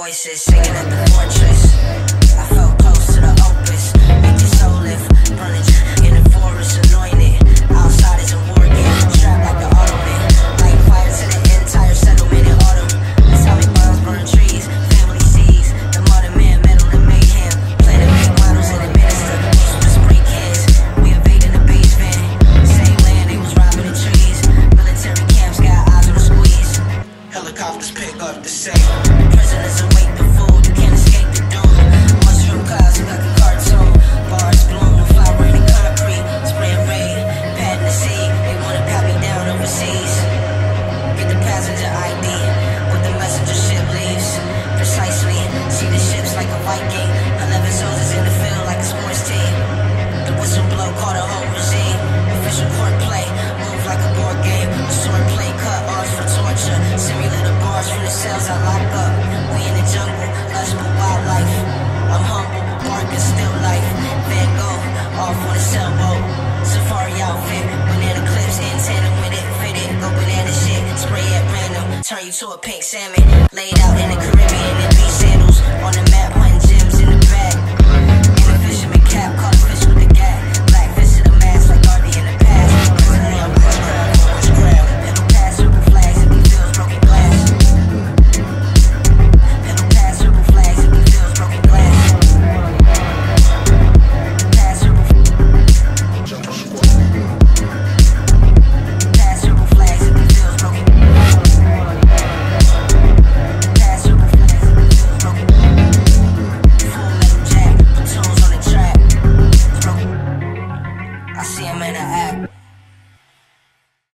voices singing at the fortress. I felt close to the opus. Make your soul lift, burning in the forest, anointed. Outsiders in war gear, strapped like the Ottoman. Light fire to the entire settlement in autumn. Atomic bombs burn trees, family seeds. The modern man meddle in mayhem. Play to make models and administer. Just break hands. We invading the base van. Same land they was robbing the trees. Military camps got eyes on the squeeze. Helicopters pick up the same. Prisoners await the food. Can't escape the doom. Mushroom clouds like a cartoon. Bars bloom, flower in the concrete. Spraying rain, patting the sea. They wanna pat me down overseas. Get the passenger ID with the messenger ship leaves. Precisely, see the ships like a Viking. 11 soldiers in the field like a sports team. The whistle blow call the whole regime. Official court play, move like a board game. Sword play, cut arms for torture. Simulator bars from the cells I lock up. We in the jungle, lush but wildlife. I'm humble, but barking still life. Van Gogh, off on a sailboat. Safari outfit, banana clips in tandem with it. Fit it, go banana shit. Spray at random, turn you to a pink salmon. Laid out in the Caribbean in beach sandals. On the map, hunting gems in the bag. In a fisherman cap, caught a fish with a gag. Black fish in the mask like Arby in the past. Prisoner on witchcraft. Pedal past circle flags if he feels broken glass. Pedal past circle flags if he feels broken glass. Past circle Past circle flags if he feels broken. Past circle flags if he feels broken. Full metal jack, platoons on the track. It's broken. I see him in the act.